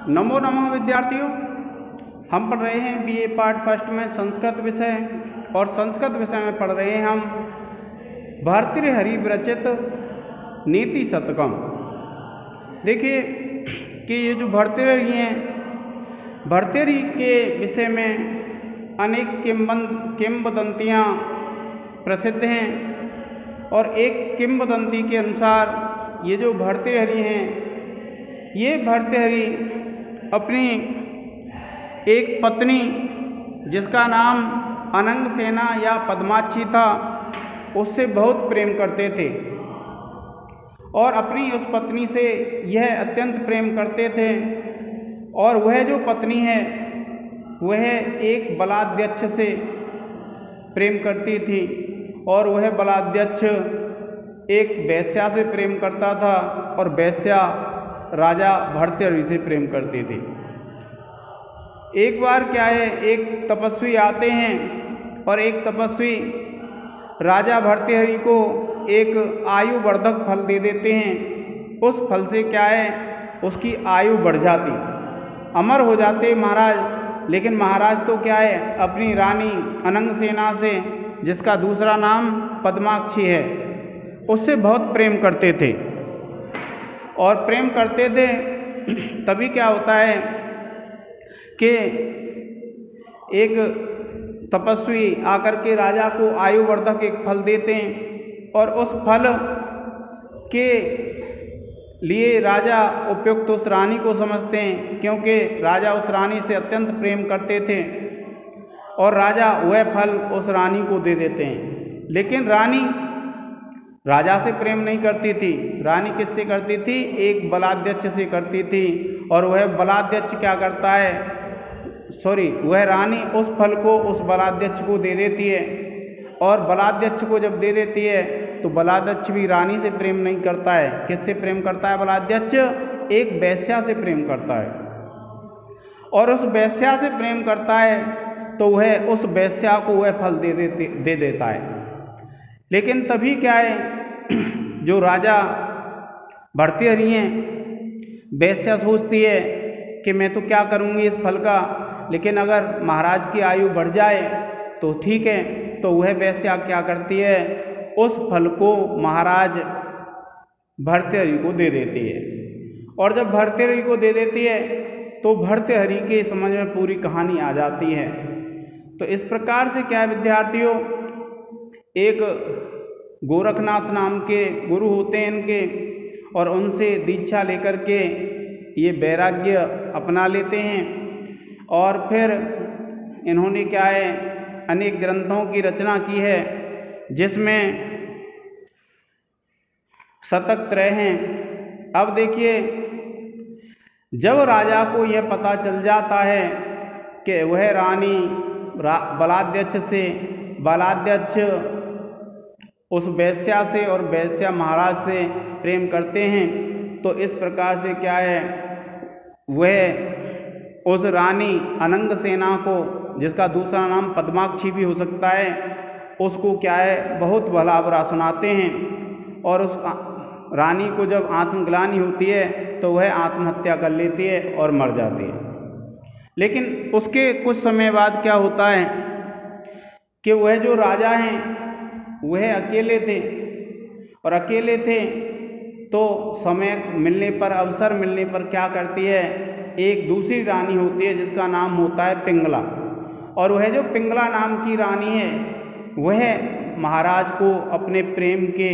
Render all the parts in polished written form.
नमो नमः विद्यार्थियों, हम पढ़ रहे हैं बीए पार्ट फर्स्ट में संस्कृत विषय और संस्कृत विषय में पढ़ रहे हैं हम भर्तृहरि विरचित नीति शतकम। देखिए कि ये जो भर्तृहरि हैं, भर्तृहरि के विषय में अनेक किंवदंतियाँ प्रसिद्ध हैं और एक किंवदंती के अनुसार ये जो भर्तृहरि हैं, ये भर्तृहरि अपनी एक पत्नी जिसका नाम अनंगसेना या पद्माक्षी था, उससे बहुत प्रेम करते थे और अपनी उस पत्नी से यह अत्यंत प्रेम करते थे। और वह जो पत्नी है वह एक बलाध्यक्ष से प्रेम करती थी और वह बलाध्यक्ष एक वेश्या से प्रेम करता था और वेश्या राजा भर्तृहरि से प्रेम करती थी। एक बार क्या है, एक तपस्वी आते हैं और एक तपस्वी राजा भर्तृहरि को एक आयु वर्धक फल दे देते हैं। उस फल से क्या है, उसकी आयु बढ़ जाती, अमर हो जाते महाराज। लेकिन महाराज तो क्या है, अपनी रानी अनंगसेना से, जिसका दूसरा नाम पद्माक्षी है, उससे बहुत प्रेम करते थे और प्रेम करते थे। तभी क्या होता है कि एक तपस्वी आकर के राजा को आयुवर्धक एक फल देते हैं और उस फल के लिए राजा उपयुक्त उस रानी को समझते हैं, क्योंकि राजा उस रानी से अत्यंत प्रेम करते थे और राजा वह फल उस रानी को दे देते हैं। लेकिन रानी राजा से प्रेम नहीं करती थी। रानी किससे करती थी? एक बलाध्यक्ष से करती थी। और वह बलाध्यक्ष क्या करता है, वह रानी उस फल को उस बलाध्यक्ष को दे देती है और बलाध्यक्ष को जब दे देती है तो बलाध्यक्ष भी रानी से प्रेम नहीं करता है। किससे प्रेम करता है बलाध्यक्ष? एक वेश्या से प्रेम करता है और उस वेश्या से प्रेम करता है तो वह उस वेश्या को वह फल दे देता है। लेकिन तभी क्या है, जो राजा भर्तृहरि हैं, वेश्या सोचती है कि मैं तो क्या करूँगी इस फल का, लेकिन अगर महाराज की आयु बढ़ जाए तो ठीक है। तो वह वेश्या क्या करती है, उस फल को महाराज भर्तृहरि को दे देती है। और जब भर्तृहरि को दे देती है तो भर्तृहरि के समझ में पूरी कहानी आ जाती है। तो इस प्रकार से क्या है विद्यार्थियों, एक गोरखनाथ नाम के गुरु होते हैं इनके, और उनसे दीक्षा लेकर के ये वैराग्य अपना लेते हैं और फिर इन्होंने क्या है, अनेक ग्रंथों की रचना की है, जिसमें शतक त्रय हैं। अब देखिए, जब राजा को यह पता चल जाता है कि वह रानी बलाध्यक्ष उस वेश्या से और वेश्या महाराज से प्रेम करते हैं, तो इस प्रकार से क्या है, वह उस रानी अनंगसेना को, जिसका दूसरा नाम पद्माक्षी भी हो सकता है, उसको क्या है, बहुत भला बुरा सुनाते हैं। और उस रानी को जब आत्मग्लानि होती है तो वह आत्महत्या कर लेती है और मर जाती है। लेकिन उसके कुछ समय बाद क्या होता है कि वह जो राजा हैं वह अकेले थे, और अकेले थे तो समय मिलने पर, अवसर मिलने पर क्या करती है, एक दूसरी रानी होती है जिसका नाम होता है पिंगला। और वह जो पिंगला नाम की रानी है वह महाराज को अपने प्रेम के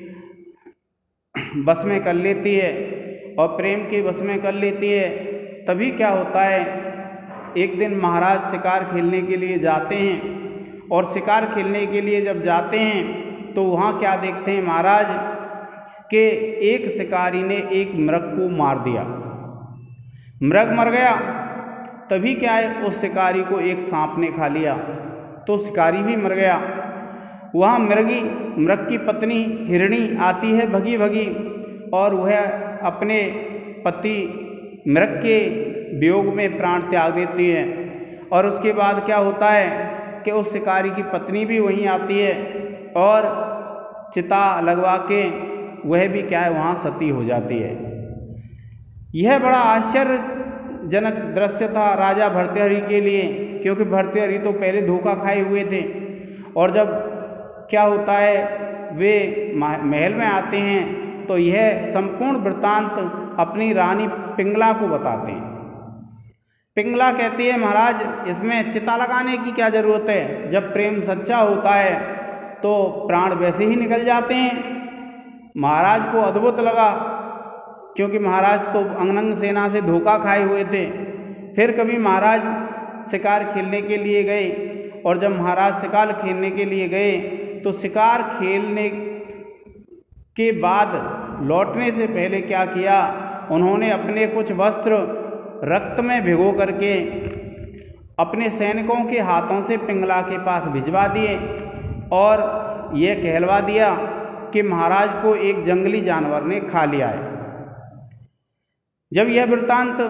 बस में कर लेती है और प्रेम के बस में कर लेती है। तभी क्या होता है, एक दिन महाराज शिकार खेलने के लिए जाते हैं और शिकार खेलने के लिए जब जाते हैं तो वहाँ क्या देखते हैं महाराज कि एक शिकारी ने एक मृग को मार दिया, मृग मर गया। तभी क्या है, उस शिकारी को एक सांप ने खा लिया तो शिकारी भी मर गया। वहाँ मृग की पत्नी हिरणी आती है भगी भगी, और वह अपने पति मृग के वियोग में प्राण त्याग देती है। और उसके बाद क्या होता है कि उस शिकारी की पत्नी भी वहीं आती है और चिता लगवा के वह भी क्या है, वहाँ सती हो जाती है। यह बड़ा आश्चर्य जनक दृश्य था राजा भर्तृहरि के लिए, क्योंकि भर्तृहरि तो पहले धोखा खाए हुए थे। और जब क्या होता है, वे महल में आते हैं तो यह संपूर्ण वृत्तांत अपनी रानी पिंगला को बताते हैं। पिंगला कहती है महाराज इसमें चिता लगाने की क्या ज़रूरत है, जब प्रेम सच्चा होता है तो प्राण वैसे ही निकल जाते हैं। महाराज को अद्भुत लगा, क्योंकि महाराज तो अंगनंग सेना से धोखा खाए हुए थे। फिर कभी महाराज शिकार खेलने के लिए गए, और जब महाराज शिकार खेलने के लिए गए तो शिकार खेलने के बाद लौटने से पहले क्या किया, उन्होंने अपने कुछ वस्त्र रक्त में भिगो करके अपने सैनिकों के हाथों से पिंगला के पास भिजवा दिए, और ये कहलवा दिया कि महाराज को एक जंगली जानवर ने खा लिया है। जब यह वृत्तांत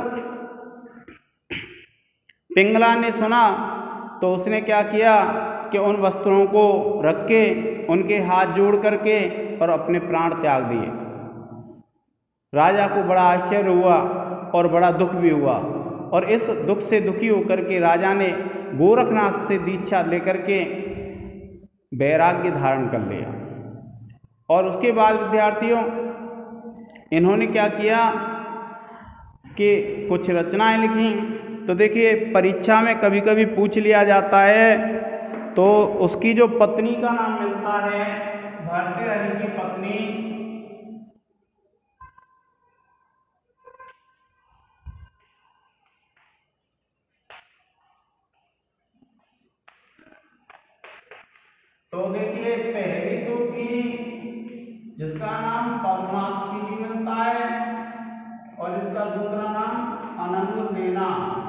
पिंगला ने सुना तो उसने क्या किया कि उन वस्त्रों को रख के उनके हाथ जोड़ करके और अपने प्राण त्याग दिए। राजा को बड़ा आश्चर्य हुआ और बड़ा दुख भी हुआ, और इस दुख से दुखी होकर के राजा ने गोरखनाथ से दीक्षा लेकर के वैराग्य धारण कर लिया। और उसके बाद विद्यार्थियों इन्होंने क्या किया कि कुछ रचनाएं लिखी। तो देखिए परीक्षा में कभी कभी पूछ लिया जाता है, तो उसकी जो पत्नी का नाम मिलता है भर्तृहरि की पत्नी, तो देखिए पहली तो थी जिसका नाम पद्माक्षी भी मिलता है, और इसका दूसरा नाम अनंग सेना।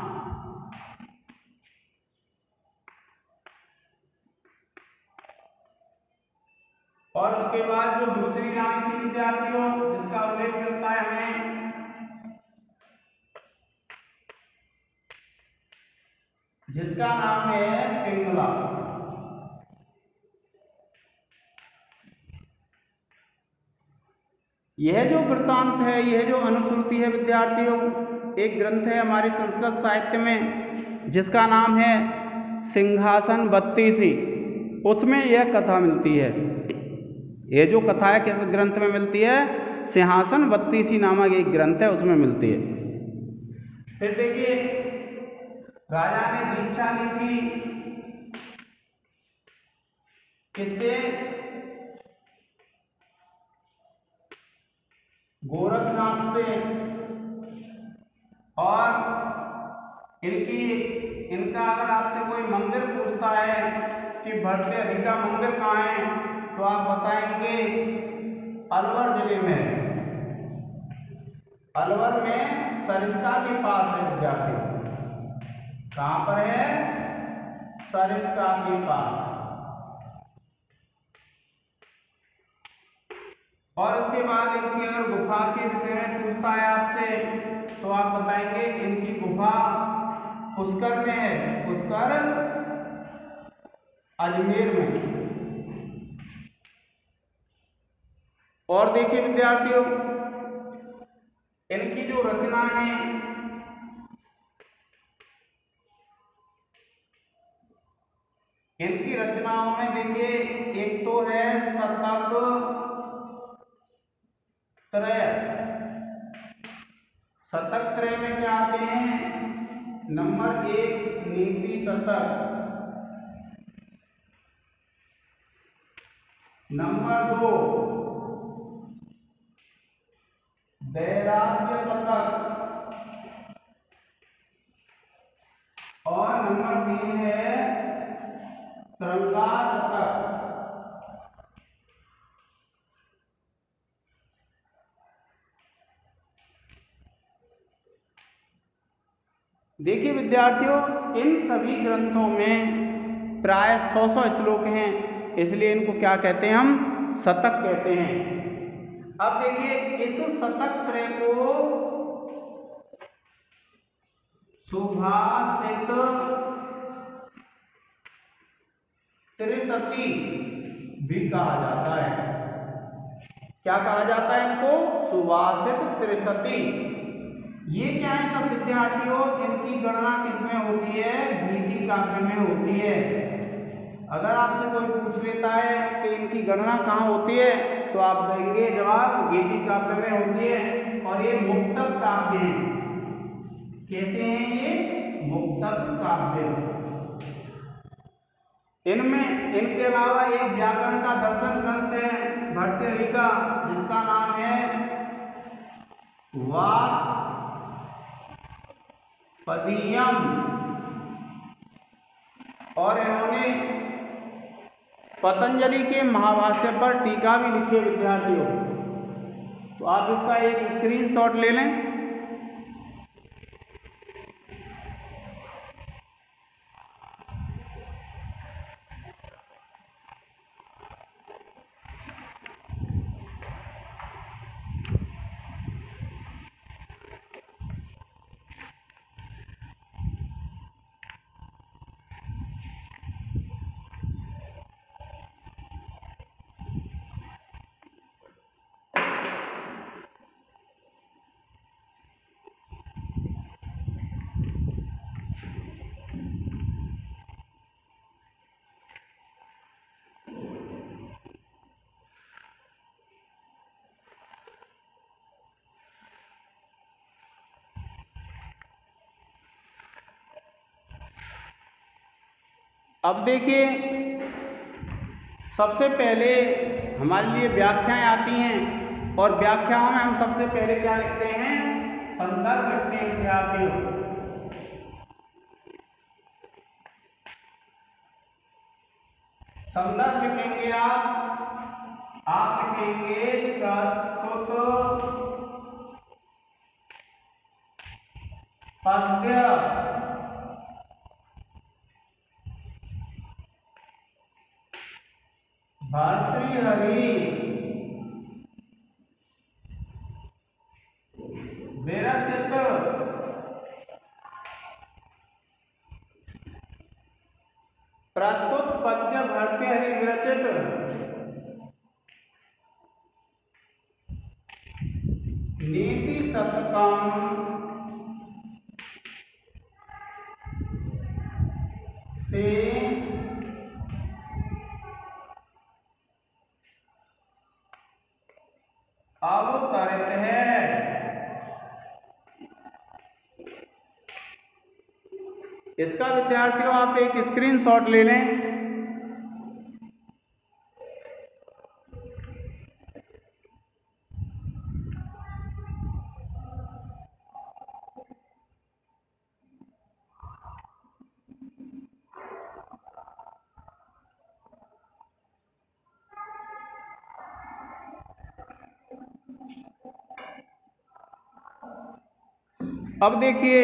और उसके बाद जो दूसरी रानी थी विद्यार्थियों जिसका उल्लेख मिलता है हमें, जिसका नाम है पिंगला। यह जो वृत्तांत है, यह जो अनुश्रुति है विद्यार्थियों, एक ग्रंथ है हमारे संस्कृत साहित्य में जिसका नाम है सिंहासन बत्तीसी। उसमें यह कथा मिलती है। यह जो कथा है किस ग्रंथ में मिलती है, सिंहासन बत्तीसी नामक एक ग्रंथ है, उसमें मिलती है। फिर देखिए राजा ने दीक्षा ली थी किससे, गोरखनाथ से। और इनका अगर आपसे कोई मंदिर पूछता है कि भर्तृहरि का मंदिर कहाँ है, तो आप बताएंगे अलवर जिले में, अलवर में सरिस्का के पास है विद्यार्थी। कहाँ पर है, सरिस्का के पास। और उसके बाद इनकी अगर गुफा के विषय में पूछता है आपसे, तो आप बताएंगे इनकी गुफा पुष्कर में है, पुष्कर अजमेर में। और देखिए विद्यार्थियों इनकी जो रचना है, इनकी रचनाओं में देखिए एक तो है शतक त्रय। शतक त्रय में क्या आते हैं, नंबर 1 नीति शतक, नंबर 2 वैराग्य शतक, और नंबर 3 है श्रृंगार शतक। देखिए विद्यार्थियों इन सभी ग्रंथों में प्राय 100 श्लोक हैं, इसलिए इनको क्या कहते हैं, हम शतक कहते हैं। अब देखिए इस शतक त्रय को सुभाषित त्रिशती भी कहा जाता है। क्या कहा जाता है इनको, सुभाषित त्रिशती। ये क्या है सब विद्यार्थियों, इनकी गणना किसमें होती है, गीति काव्य में होती है। अगर आपसे कोई पूछ लेता है कि इनकी गणना कहाँ होती है तो आप देंगे जवाब गीति काव्य में होती है। और ये मुक्तक काव्य हैं। कैसे हैं ये, मुक्तक काव्य। इनमें इनके अलावा एक व्याकरण का दर्शन ग्रंथ है भर्तृहरि का, जिसका नाम है वाक्पदीयम। और इन्होंने पतंजलि के महाभाष्य पर टीका भी लिखी है विद्यार्थियों। तो आप इसका एक स्क्रीनशॉट ले लें। अब देखिए, सबसे पहले हमारे लिए व्याख्याएं आती हैं और व्याख्याओं में हम सबसे पहले क्या लिखते हैं, संदर्भ लिखते हैं विद्यार्थियों। संदर्भ लिखेंगे आप लिखेंगे प्रस्तुत पद्य भर्तृहरि विरचित प्रस्तुत पद्य भर्तृहरि विरचित नीति शतकम से अवतरित है। इसका विद्यार्थियों आप एक स्क्रीनशॉट ले लें। अब देखिए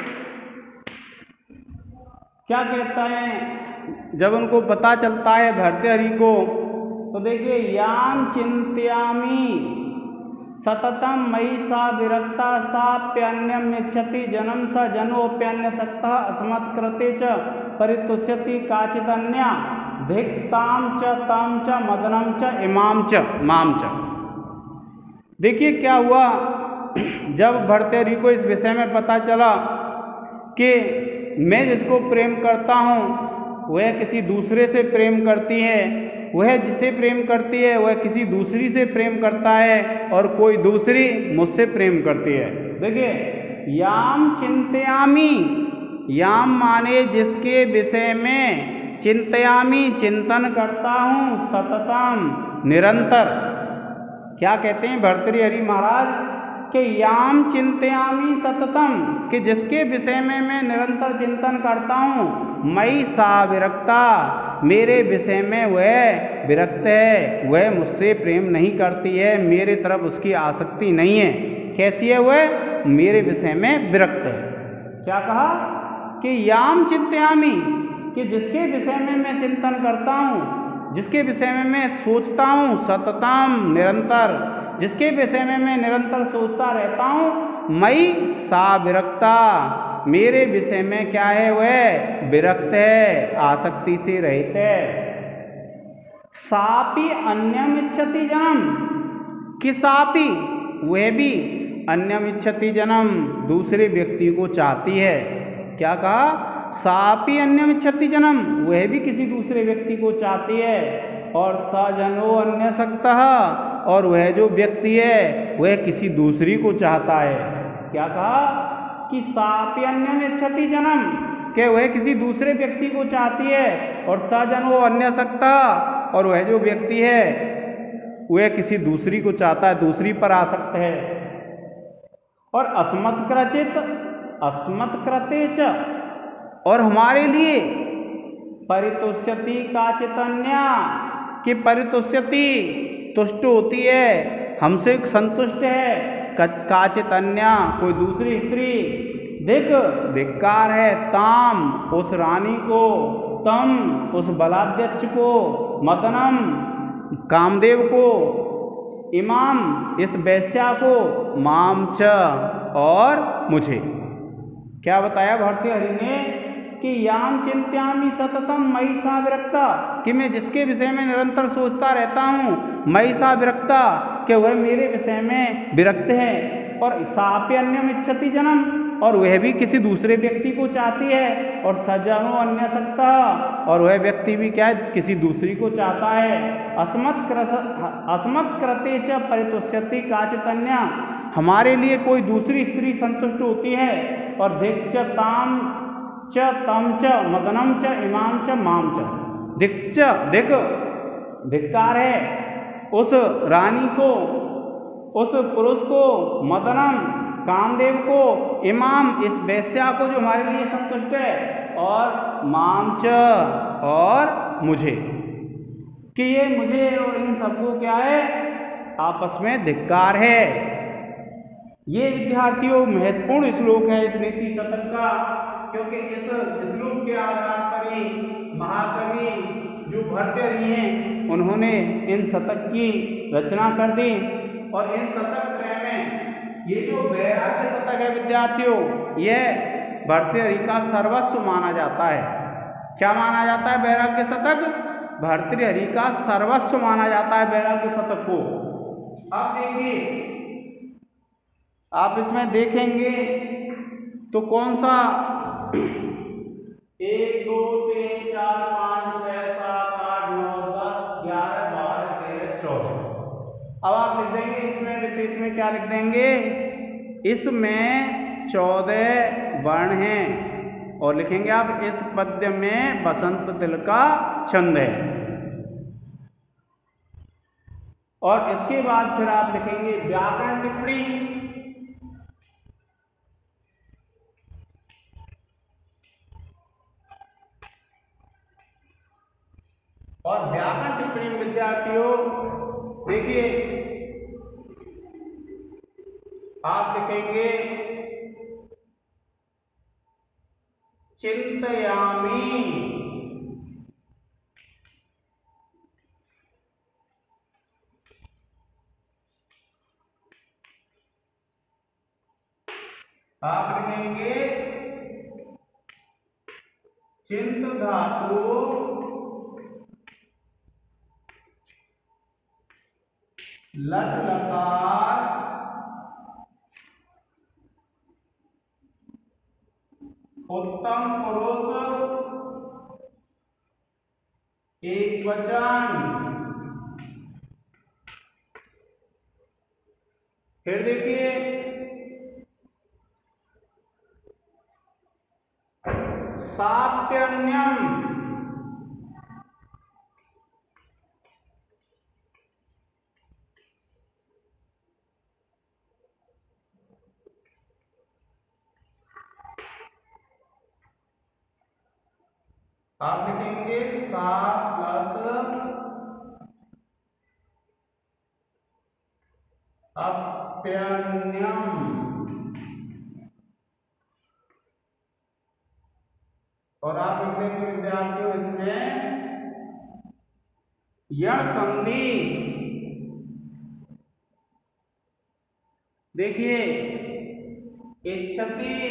क्या कहता है, जब उनको पता चलता है भर्तृहरि को, तो देखिए याम चिंत्यामि सततम मयि सा विरक्ता साप्यन्यम इच्छति जनम स जनोप्यन्य सक्तः अस्मत्कृते च परितुष्यति काचिदन्या धिक्ताम च ताम च मदनम च इमाम च माम च। देखिए क्या हुआ, जब भर्तृहरि को इस विषय में पता चला कि मैं जिसको प्रेम करता हूँ वह किसी दूसरे से प्रेम करती है, वह जिसे प्रेम करती है वह किसी दूसरी से प्रेम करता है और कोई दूसरी मुझसे प्रेम करती है। देखिए याम चिंतयामी, याम माने जिसके विषय में, चिंतयामी चिंतन करता हूँ, सततम निरंतर। क्या कहते हैं भर्तृहरि महाराज कि याम चिंतयामी सततम, कि जिसके विषय में मैं निरंतर चिंतन करता हूँ, मयि सा विरक्ता, मेरे विषय में वह विरक्त है, वह मुझसे प्रेम नहीं करती है, मेरे तरफ उसकी आसक्ति नहीं है। कैसी है वह, मेरे विषय में विरक्त है। क्या कहा कि याम चिंतयामी, कि जिसके विषय में मैं चिंतन करता हूँ, जिसके विषय में मैं सोचता हूँ, सततम निरंतर, जिसके विषय में मैं निरंतर सोचता रहता हूँ, मयि सा विरक्ता, मेरे विषय में क्या है वह विरक्त है, आसक्ति से रहित है। सापि अन्यम इच्छति जनम, कि सापि वह भी अन्यम इच्छति जन्म, दूसरे व्यक्ति को चाहती है। क्या कहा? सापि अन्यम इच्छति जन्म, वह भी किसी दूसरे व्यक्ति को चाहती है। और स जनो अन्य सक्तः, और वह जो व्यक्ति है वह किसी दूसरी को चाहता है। क्या कहा? कि सापि अन्यम इच्छति जन्म, कि वह किसी दूसरे व्यक्ति को चाहती है। और स जनो अन्य सक्तः, और वह जो व्यक्ति है वह किसी दूसरी को चाहता है, दूसरी पर आसक्त है। और अस्मत् क्रचित अस्मत् कृते च, और हमारे लिए परितुष्यति काचित् अन्या, कि परितुष्यति तुष्ट होती है, हमसे संतुष्ट है, काचित् अन्या कोई दूसरी स्त्री, धिक्कार है ताम उस रानी को, तम उस बलाध्यक्ष को, मदनम कामदेव को, इमाम इस वेश्या को, माम च और मुझे। क्या बताया भारतीय हरि ने? कि याम चिंत्यामि सततम मयि सा विरक्ता, कि मैं जिसके विषय में निरंतर सोचता रहता हूँ, मयि सा विरक्ता, कि वह मेरे विषय में विरक्त है। और सापि अन्यम इच्छति जन्म, और वह भी किसी दूसरे व्यक्ति को चाहती है। और सजनो अन्य सक्ता, और वह व्यक्ति भी क्या है? किसी दूसरी को चाहता है। अस्मत् कृते च परितुष्यति काचित् अन्या, हमारे लिए कोई दूसरी स्त्री संतुष्ट होती है। और धिक् च ताम च तम च मदनम च इमाम च माम च, धिक्कार है उस रानी को, उस पुरुष को, मदनम कामदेव को, इमाम इस वेश्या को जो हमारे लिए संतुष्ट है, और माम च और मुझे, कि ये मुझे और इन सबको क्या है? आपस में धिक्कार है। ये विद्यार्थियों महत्वपूर्ण श्लोक है इस नीति शतक का, क्योंकि इस श्लोक के आधार पर ही महाकवि जो भर्तृहरि हैं उन्होंने इन शतक की रचना कर दी। और इन शतक में ये जो वैराग्य शतक है विद्यार्थियों, यह भर्तृहरि का सर्वस्व माना जाता है। क्या माना जाता है? वैराग्य शतक भर्तृहरि का सर्वस्व माना जाता है वैराग्य शतक को। अब देखिए, आप इसमें देखेंगे तो कौन सा 1 2 3 4 5 6 7 8 9 10 11 12 13 14। अब आप लिख देंगे इसमें विशेष में क्या लिख देंगे? इसमें 14 वर्ण हैं। और लिखेंगे आप इस पद्य में बसंत तिल का छंद है। और इसके बाद फिर आप लिखेंगे व्याकरण टिप्पणी। और व्याकरण टिप्पणी में विद्यार्थियों देखिए, आप लिखेंगे चिंतयामि, आप लिखेंगे चिंत धातु लट लकार उत्तम पुरुष एक वचन। फिर देखिए साप्यन्यम, आप लिखेंगे सा प्लस अप्यन्यम। और आप लिखेंगे विद्यार्थियों इसमें यण संधि। देखिए इच्छति,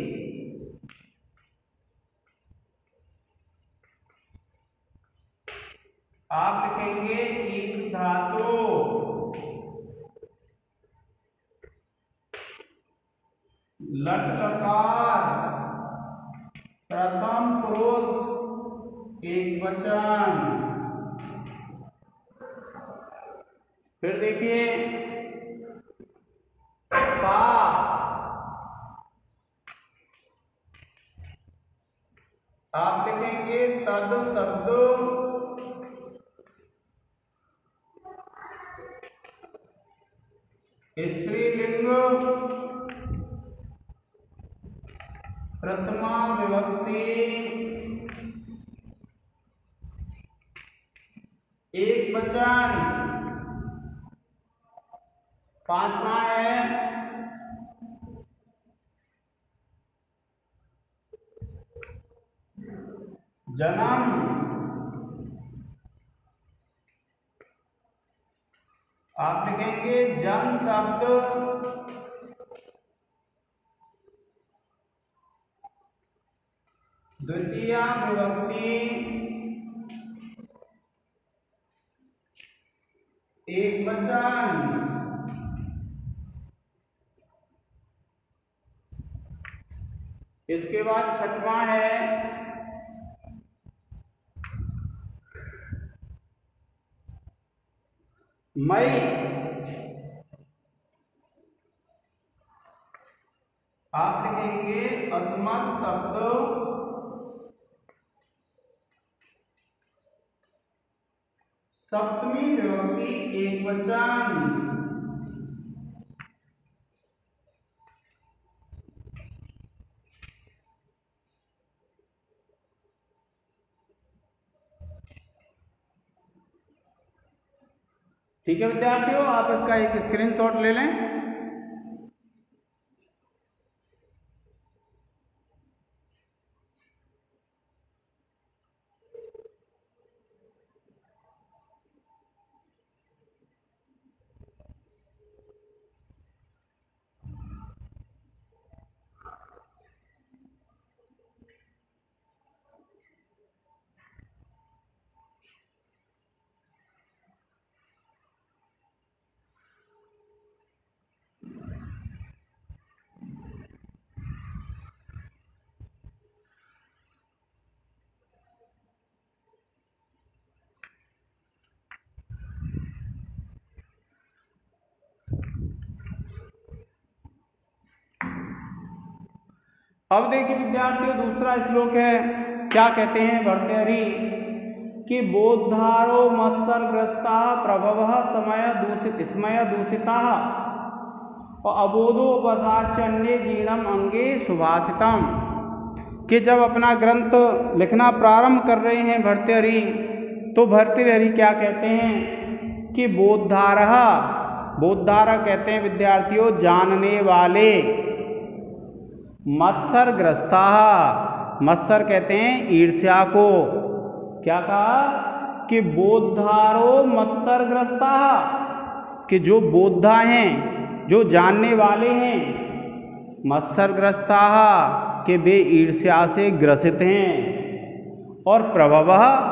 आप लिखेंगे ईश धातु। लट लकार प्रथम पुरुष एकवचन। फिर देखिए सा, आप लिखेंगे तद शब्द स्त्रीलिंग प्रथमा विभक्ति एकवचन। पांचवा है जन्म, आप लिखेंगे जन शब्द द्वितीया विभक्ति एकवचन। इसके बाद छठवां है मई, आप लिखेंगे अस्मत् शब्द सप्तमी विभक्ति एकवचन। ठीक है विद्यार्थियों, आप इसका एक स्क्रीनशॉट ले लें। अब देखिए विद्यार्थियों, दूसरा श्लोक है, क्या कहते हैं भर्तृहरि कि बोद्धारो मत्सरग्रस्ता प्रभव स्मय दूषिता और अबोधोपदाश्चन्ये जीर्णम अंगे सुभाषितम। कि जब अपना ग्रंथ लिखना प्रारंभ कर रहे हैं भर्तृहरि, तो भर्तृहरि क्या कहते हैं कि बोद्धार कहते हैं विद्यार्थियों जानने वाले, मत्सरग्रस्ता, मत्सर कहते हैं ईर्ष्या को। क्या कहा कि बोद्धारो मत्सरग्रस्ता, कि जो बोद्धा हैं, जो जानने वाले हैं, मत्सरग्रस्ता कि वे ईर्ष्या से ग्रसित हैं, और प्रभव,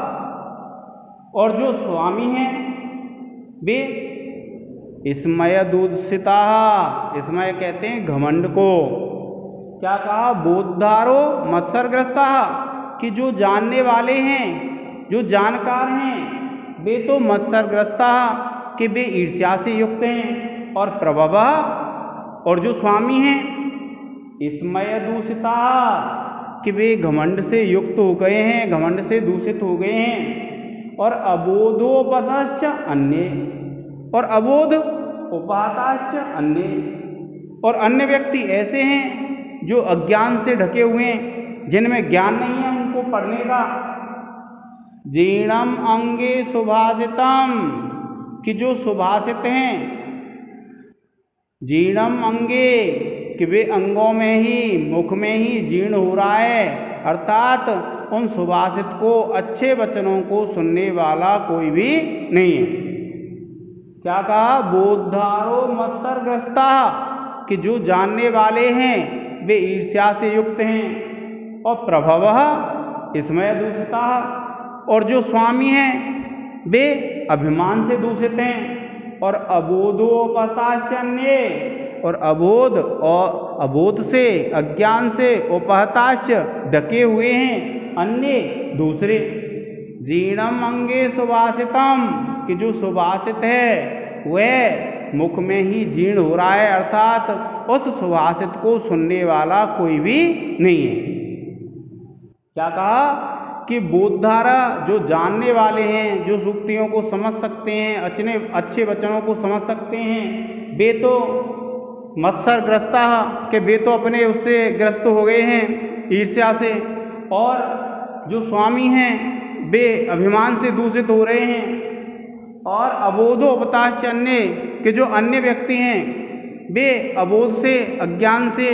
और जो स्वामी हैं वे स्मय दूषिता, स्मय कहते हैं घमंड को। क्या कहा बोद्धारो मत्सरग्रस्ता कि जो जानने वाले हैं, जो जानकार हैं, वे तो मत्सरग्रस्ता कि वे ईर्ष्या से युक्त हैं, और प्रभव, और जो स्वामी हैं स्मय दूषिता कि वे घमंड से युक्त हो गए हैं, घमंड से दूषित हो गए हैं, और अबोधोपतश्च अन्य, और अबोध उपाताश्च अन्य, और अन्य व्यक्ति ऐसे हैं जो अज्ञान से ढके हुए हैं, जिनमें ज्ञान नहीं है उनको पढ़ने का। जीर्णम अंगे सुभाषितम कि जो सुभाषित हैं, जीर्णम अंगे कि वे अंगों में ही, मुख में ही जीर्ण हो रहा है, अर्थात उन सुभाषित को, अच्छे वचनों को सुनने वाला कोई भी नहीं है। क्या कहा बोद्धारो मत्सरग्रस्ता कि जो जानने वाले हैं वे ईर्ष्या से युक्त हैं, और प्रभव स्मय दूषिता, और जो स्वामी हैं वे अभिमान से दूषित हैं। और अबोधोपहताश्च अन्ये, और अबोध और अबोध से, अज्ञान से, उपहताश्च ढके हुए हैं अन्य दूसरे। जीर्णम अंगे सुभाषितम, कि जो सुभाषित है वह मुख में ही जीर्ण हो रहा है, अर्थात उस सुभाषित को सुनने वाला कोई भी नहीं है। क्या कहा कि बोधधारा, जो जानने वाले हैं, जो सूक्तियों को समझ सकते हैं, अच्छे वचनों को समझ सकते हैं, वे तो मत्सरग्रस्ता, के वे तो अपने उससे ग्रस्त हो गए हैं ईर्ष्या से, और जो स्वामी हैं वे अभिमान से दूषित हो रहे हैं, और अबोधोपहताश्च अन्ये, के जो अन्य व्यक्ति हैं वे अबोध से, अज्ञान से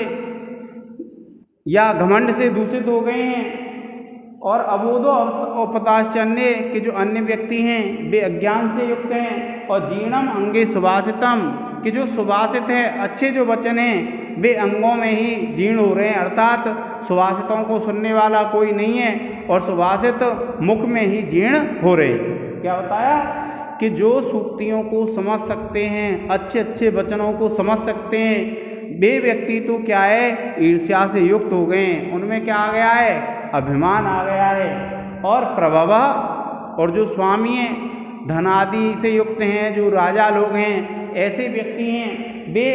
या घमंड से दूषित हो गए हैं, और अबोधोपहताश्च अन्ये, के जो अन्य व्यक्ति हैं वे अज्ञान से युक्त हैं, और जीर्णम अंगे सुभाषितम, कि जो सुभाषित है, अच्छे जो वचन हैं वे अंगों में ही जीर्ण हो रहे हैं, अर्थात सुभाषितों को सुनने वाला कोई नहीं है, और सुभाषित मुख में ही जीर्ण हो रहे हैं। क्या बताया कि जो सूक्तियों को समझ सकते हैं, अच्छे अच्छे वचनों को समझ सकते हैं, वे व्यक्ति तो क्या है, ईर्ष्या से युक्त हो गए हैं, उनमें क्या आ गया है, अभिमान आ गया है, और प्रभव, और जो स्वामी हैं, धन आदि से युक्त हैं, जो राजा लोग हैं, ऐसे व्यक्ति हैं, वे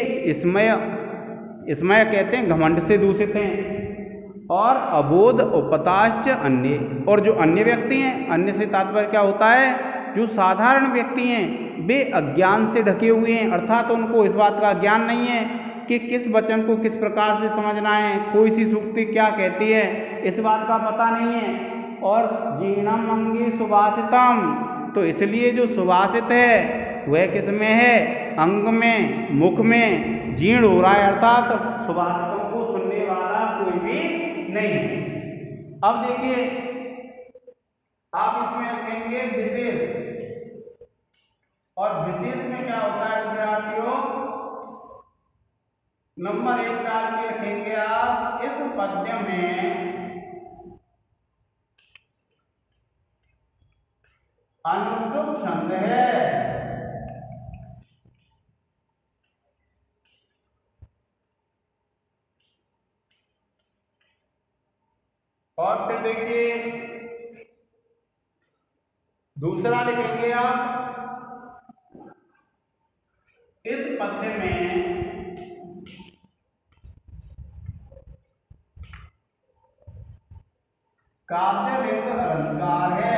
इसमय कहते हैं घमंड से दूषित हैं, और अबोधोपहताश्च अन्ये, और जो अन्य व्यक्ति हैं, अन्य से तात्पर्य क्या होता है, जो साधारण व्यक्ति हैं वे अज्ञान से ढके हुए हैं, अर्थात उनको इस बात का ज्ञान नहीं है कि किस वचन को किस प्रकार से समझना है, कोई सी सूक्ति क्या कहती है, इस बात का पता नहीं है। और जीर्णम अंगे सुभाषितम, तो इसलिए जो सुभाषित है वह किस में है, अंग में, मुख में जीर्ण हो रहा है, अर्थात सुभाषितों को सुनने वाला कोई भी नहीं है। अब देखिए, आप इसमें लिखेंगे विशेष, और विशेष में क्या होता है विद्यार्थियों, नंबर 1 डाल के रखेंगे आप, इस पद्य में अनुष्टुप छंद है, और फिर देखिए दूसरा लिखेंगे आप, इस पद्य में काव्यवेद अलंकार है,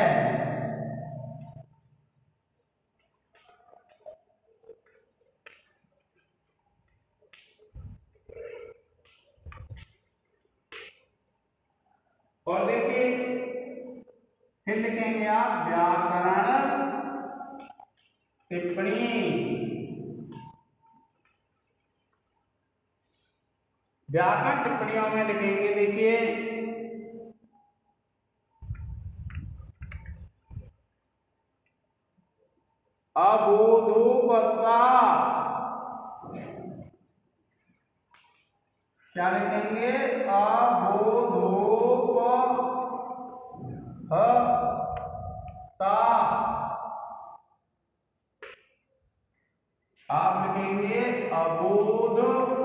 और देखिए फिर लिखेंगे आप व्याकरण टिप्पणी, व्याकरण टिप्पणियों में लिखेंगे, देखिए अबोधोपहता, क्या लिखेंगे, अबोधोपहता, आप लिखेंगे अबोध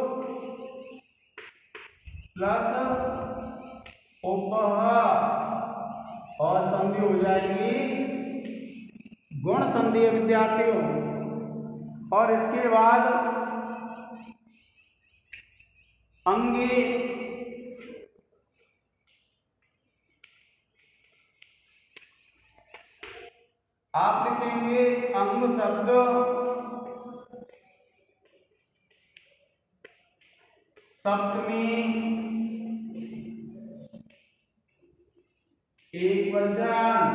प्लस उपह, और संधि हो जाएगी गुण संधि है विद्यार्थियों, और इसके बाद अंगे, आप लिखेंगे अंग शब्द सप्तमी एक वचन,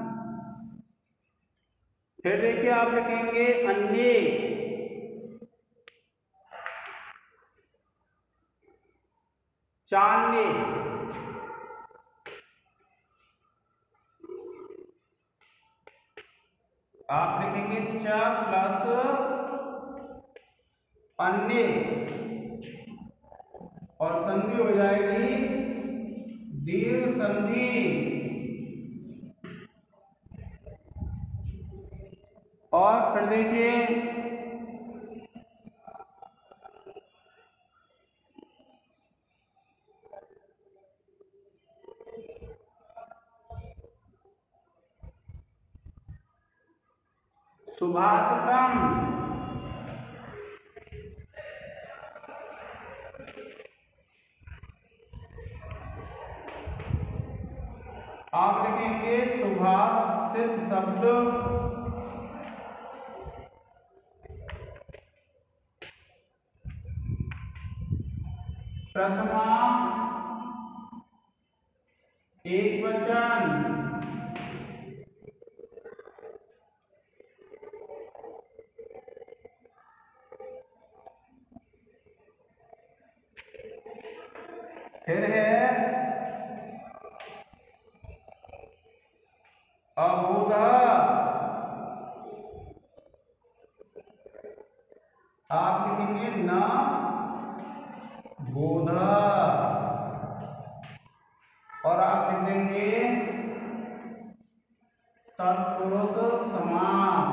फिर देखिए आप लिखेंगे अन्य, चान्य, आप लिखेंगे च प्लस अन्य, और संधि हो जाएगी दीर्घ संधि, और फिर देखिए सुभाषितम। आप लिखेंगे सुभाषित शब्द प्रथमा एकवचन। फिर है अबोध। आप लिखेंगे न बोध। और आप लिख देंगे तत्पुरुष समास।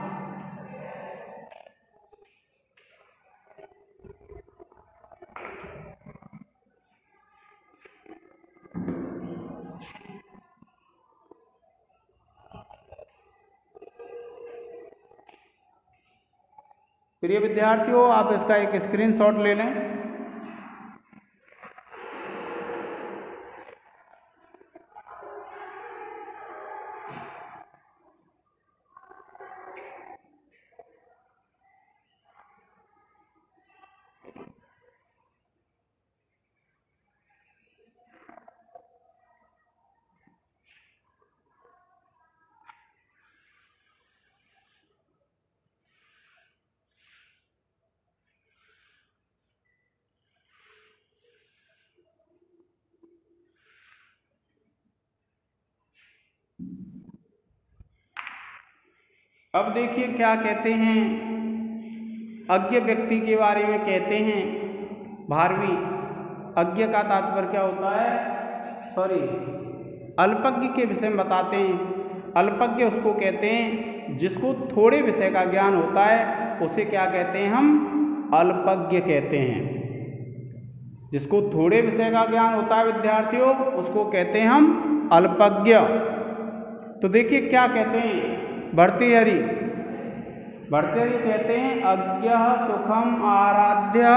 प्रिय विद्यार्थियों, आप इसका एक स्क्रीनशॉट ले लें। अब देखिए क्या कहते हैं, अज्ञ व्यक्ति के बारे में कहते हैं। 12वीं अज्ञ का तात्पर्य क्या होता है, अल्पज्ञ के विषय में बताते हैं। अल्पज्ञ उसको कहते हैं जिसको थोड़े विषय का ज्ञान होता है, उसे क्या कहते हैं, हम अल्पज्ञ कहते हैं। जिसको थोड़े विषय का ज्ञान होता है विद्यार्थियों, उसको कहते हैं हम अल्पज्ञ। तो देखिए क्या कहते हैं भर्तृहरि कहते हैं अज्ञ सुखम आराध्य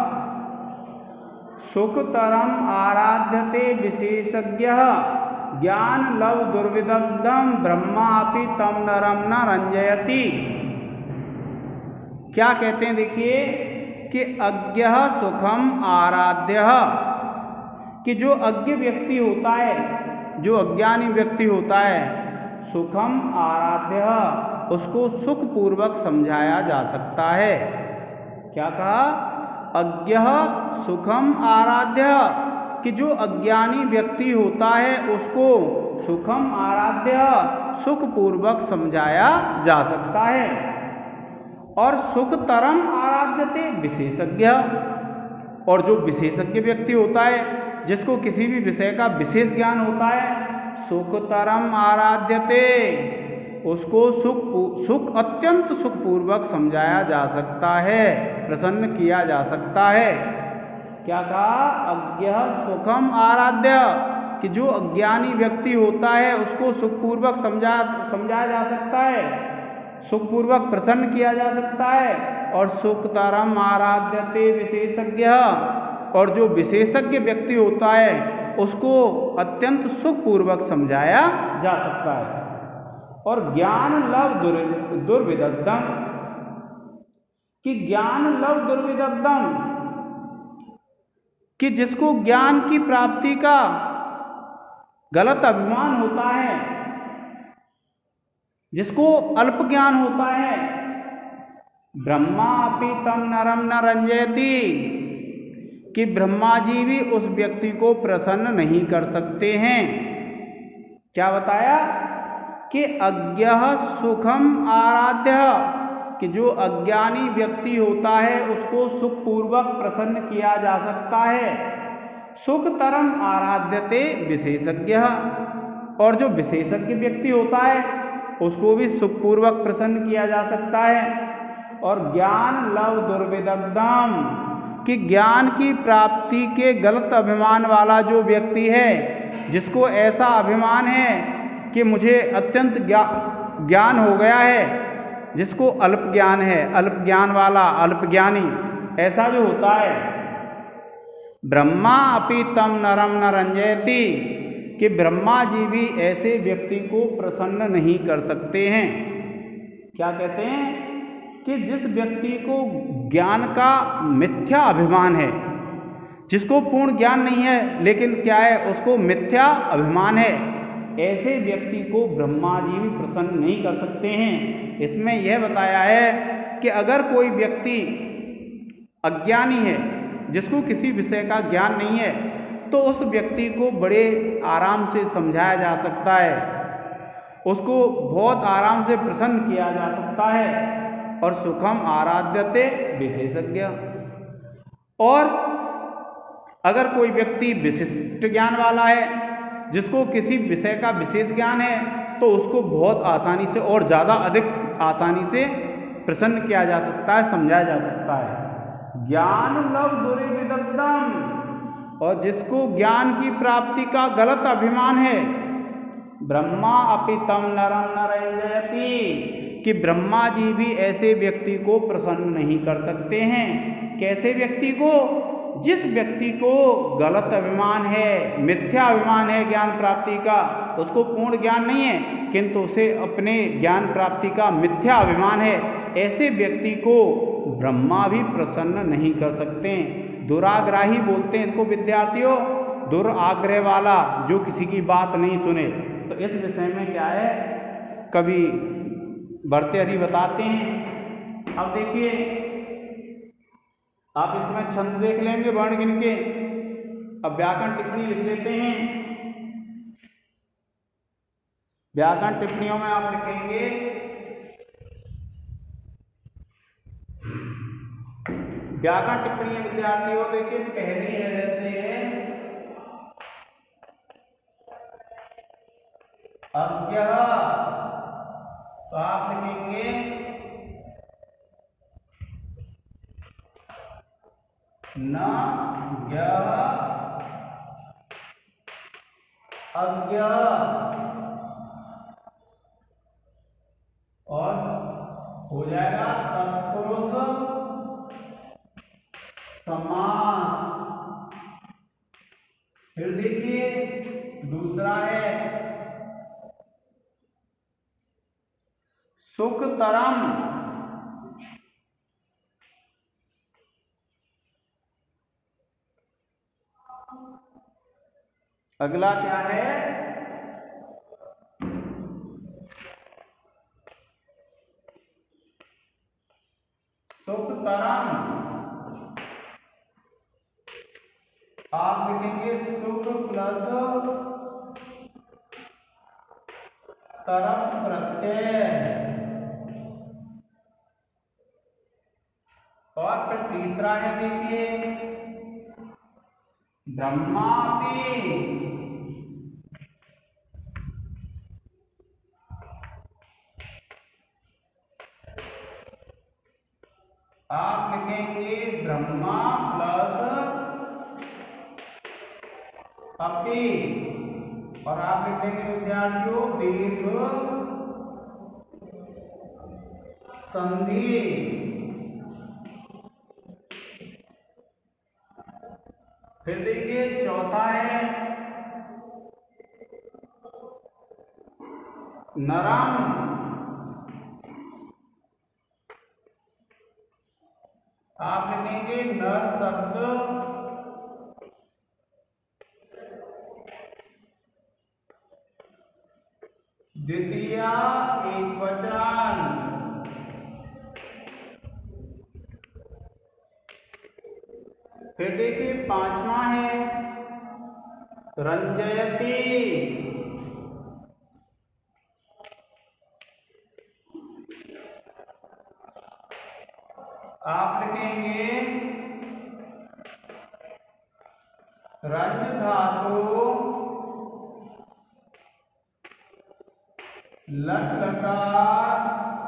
सुखतरम आराध्यते विशेषज्ञ ज्ञान लव दुर्विदग्धम ब्रह्मापि तम नरम न रंजयति। क्या कहते हैं देखिए कि अज्ञ सुखम आराध्य, कि जो अज्ञ व्यक्ति होता है, जो अज्ञानी व्यक्ति होता है, सुखम आराध्य, उसको सुख पूर्वक समझाया जा सकता है। क्या कहा, अज्ञ सुखम आराध्य, कि जो अज्ञानी व्यक्ति होता है उसको सुखम आराध्य सुख पूर्वक समझाया जा सकता है। और सुखतरम आराध्यते विशेषज्ञ, और जो विशेषज्ञ व्यक्ति होता है, जिसको किसी भी विषय का विशेष ज्ञान होता है, सुखतरम आराध्यते, उसको सुख अत्यंत सुखपूर्वक समझाया जा सकता है, प्रसन्न किया जा सकता है। क्या कहा, अज्ञ सुखम आराध्य, कि जो अज्ञानी व्यक्ति होता है उसको सुखपूर्वक समझाया जा सकता है, सुखपूर्वक प्रसन्न किया जा सकता है। और सुखतरम आराध्यते विशेषज्ञ, और जो विशेषज्ञ व्यक्ति होता है उसको अत्यंत सुखपूर्वक समझाया जा सकता है। और ज्ञान लव दुर्विदग्धम, कि ज्ञान लव दुर्विदग्धम, कि जिसको ज्ञान की प्राप्ति का गलत अभिमान होता है, जिसको अल्प ज्ञान होता है, ब्रह्मापि तम नरम न रंजयति, कि ब्रह्मा जी भी उस व्यक्ति को प्रसन्न नहीं कर सकते हैं। क्या बताया कि अज्ञ सुखम आराध्य, कि जो अज्ञानी व्यक्ति होता है उसको सुखपूर्वक प्रसन्न किया जा सकता है। सुखतरम आराध्यते विशेषज्ञ, और जो विशेषज्ञ व्यक्ति होता है उसको भी सुखपूर्वक प्रसन्न किया जा सकता है। और ज्ञान लव दुर्विदग्धम, कि ज्ञान की प्राप्ति के गलत अभिमान वाला जो व्यक्ति है, जिसको ऐसा अभिमान है कि मुझे अत्यंत ज्ञान हो गया है, जिसको अल्प ज्ञान है, अल्प ज्ञान वाला, अल्पज्ञानी, ऐसा जो होता है। ब्रह्मा अपि तम नरम न रंजयति, कि ब्रह्मा जी भी ऐसे व्यक्ति को प्रसन्न नहीं कर सकते हैं। क्या कहते हैं कि जिस व्यक्ति को ज्ञान का मिथ्या अभिमान है, जिसको पूर्ण ज्ञान नहीं है लेकिन क्या है, उसको मिथ्या अभिमान है, ऐसे व्यक्ति को ब्रह्मा जी भी प्रसन्न नहीं कर सकते हैं। इसमें यह बताया है कि अगर कोई व्यक्ति अज्ञानी है, जिसको किसी विषय का ज्ञान नहीं है, तो उस व्यक्ति को बड़े आराम से समझाया जा सकता है, उसको बहुत आराम से प्रसन्न किया जा सकता है। और सुखम आराध्यते विशेषज्ञ। और अगर कोई व्यक्ति विशिष्ट ज्ञान वाला है, जिसको किसी विषय का विशेष ज्ञान है, तो उसको बहुत आसानी से और ज़्यादा अधिक आसानी से प्रसन्न किया जा सकता है, समझाया जा सकता है। ज्ञान लव दुर्विदग्धम, और जिसको ज्ञान की प्राप्ति का गलत अभिमान है, ब्रह्मा अपि तम नरम न रंजयति, कि ब्रह्मा जी भी ऐसे व्यक्ति को प्रसन्न नहीं कर सकते हैं। कैसे व्यक्ति को? जिस व्यक्ति को गलत अभिमान है, मिथ्या अभिमान है ज्ञान प्राप्ति का, उसको पूर्ण ज्ञान नहीं है किंतु उसे अपने ज्ञान प्राप्ति का मिथ्या अभिमान है, ऐसे व्यक्ति को ब्रह्मा भी प्रसन्न नहीं कर सकते। दुराग्राही बोलते हैं इसको विद्यार्थियों, दुराग्रह वाला, जो किसी की बात नहीं सुने। तो इस विषय में क्या है, कवि भर्तृहरि बताते हैं। अब देखिए, आप इसमें छंद देख लेंगे वर्ण गिन के। अब व्याकरण टिप्पणी लिख लेते हैं। व्याकरण टिप्पणियों में आप लिखेंगे व्याकरण टिप्पणी विद्यार्थियों, देखिए पहली है जैसे अज्ञ, तो आप लिखेंगे न ज्ञ अज्ञ, और हो जाएगा तत्पुरुष समास। फिर देखिए दूसरा है सुखतरम, अगला क्या है, सुखतरम, आप लिखेंगे सुख प्लस तरम प्रत्यय। और फिर तीसरा है देखिए ब्रह्मापि, आप लिखेंगे ब्रह्मा प्लस अपि, और आप लिखेंगे विद्यार्थियों दीर्घ संधि। फिर देखिए चौथा है नरम, आप लिखेंगे नर शब्द द्वितीया एकवचन। फिर देखिए पांचवा है रंजयति, आप लिखेंगे रंज धातु लट लकार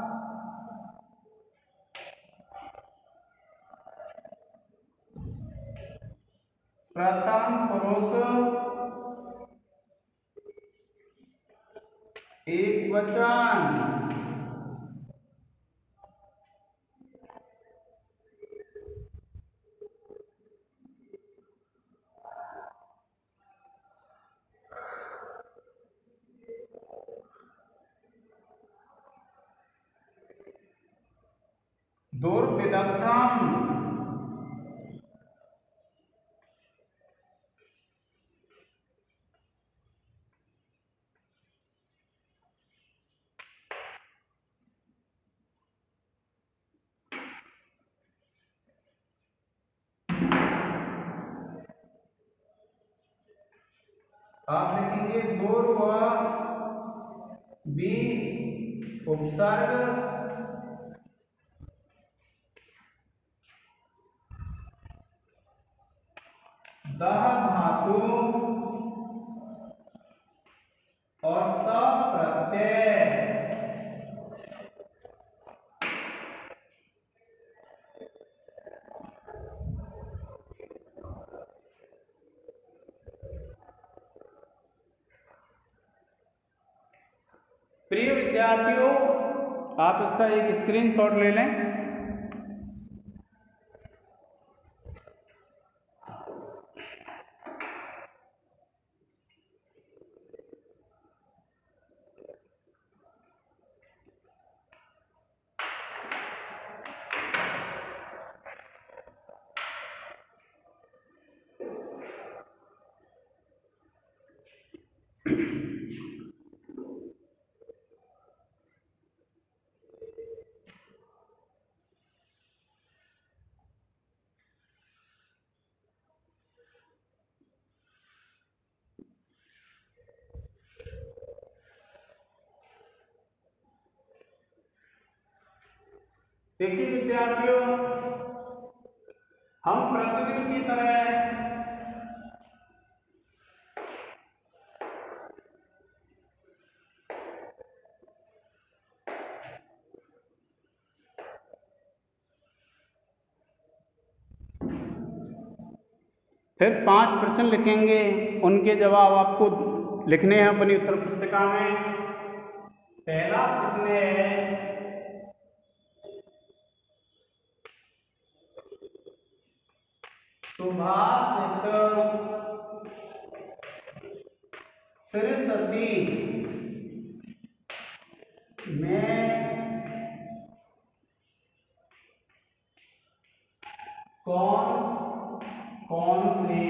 प्रथम पुरुष एक वचन। दुर्विदग्धम। आप लिखेंगे दुर् व बी उपसर्ग दह धातु और त प्रत्यय। प्रिय विद्यार्थियों, आप इसका एक स्क्रीनशॉट ले लें। देखिए विद्यार्थियों, हम प्रतिदिन की तरह फिर 5 प्रश्न लिखेंगे, उनके जवाब आपको लिखने हैं अपनी उत्तर पुस्तिका में। पहला प्रश्न है सुभाषित सरस्वती में कौन कौन से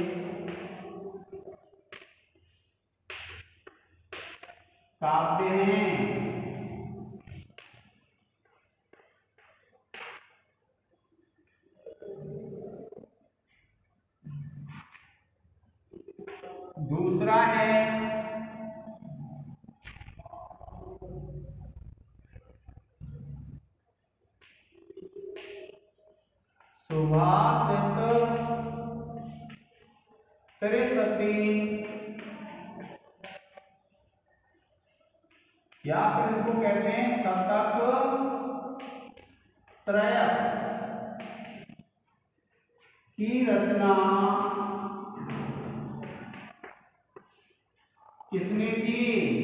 काव्य हैं? दूसरा है सुभाषित सरस्वती या फिर इसको कहते हैं शतक त्रय की रचना किसने की?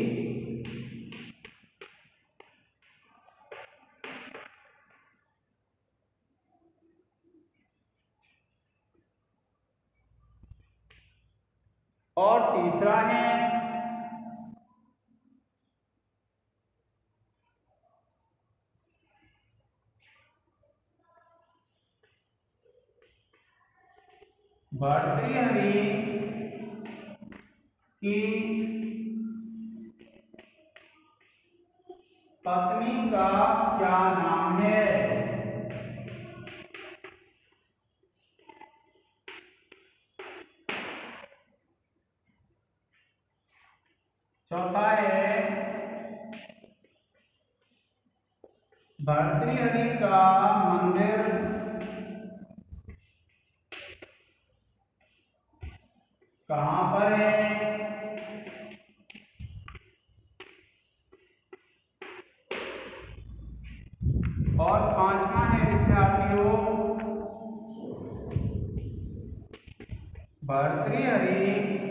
और तीसरा है भर्तृहरि की पत्नी का क्या नाम है? चौथा है भर्तृहरि का मंदिर कहाँ पर है? और पांचवा है विद्यार्थियों भर्तृहरि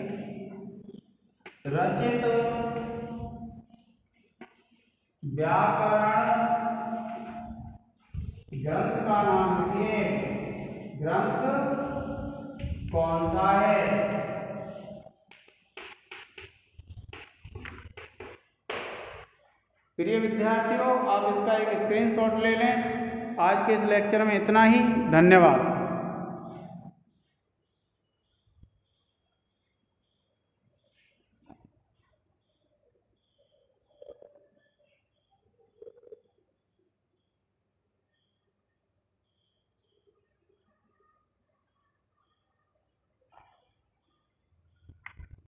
रचित व्याकरण ग्रंथ का नाम लिखिए। ग्रंथ कौन सा है? प्रिय विद्यार्थियों, आप इसका एक स्क्रीनशॉट ले लें। आज के इस लेक्चर में इतना ही। धन्यवाद।